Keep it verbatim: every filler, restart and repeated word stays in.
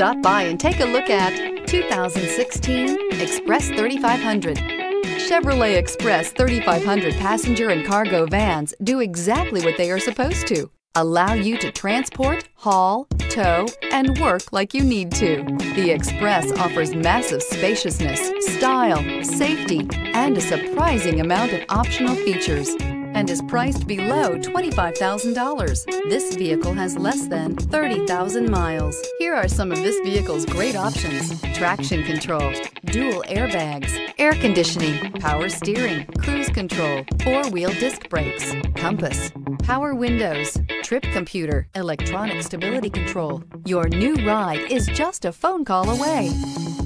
Stop by and take a look at two thousand sixteen Express thirty-five hundred. Chevrolet Express thirty-five hundred passenger and cargo vans do exactly what they are supposed to. Allow you to transport, haul, tow, and work like you need to. The Express offers massive spaciousness, style, safety, and a surprising amount of optional features, and is priced below twenty-five thousand dollars. This vehicle has less than thirty thousand miles. Here are some of this vehicle's great options: traction control, dual airbags, air conditioning, power steering, cruise control, four-wheel disc brakes, compass, power windows, trip computer, electronic stability control. Your new ride is just a phone call away.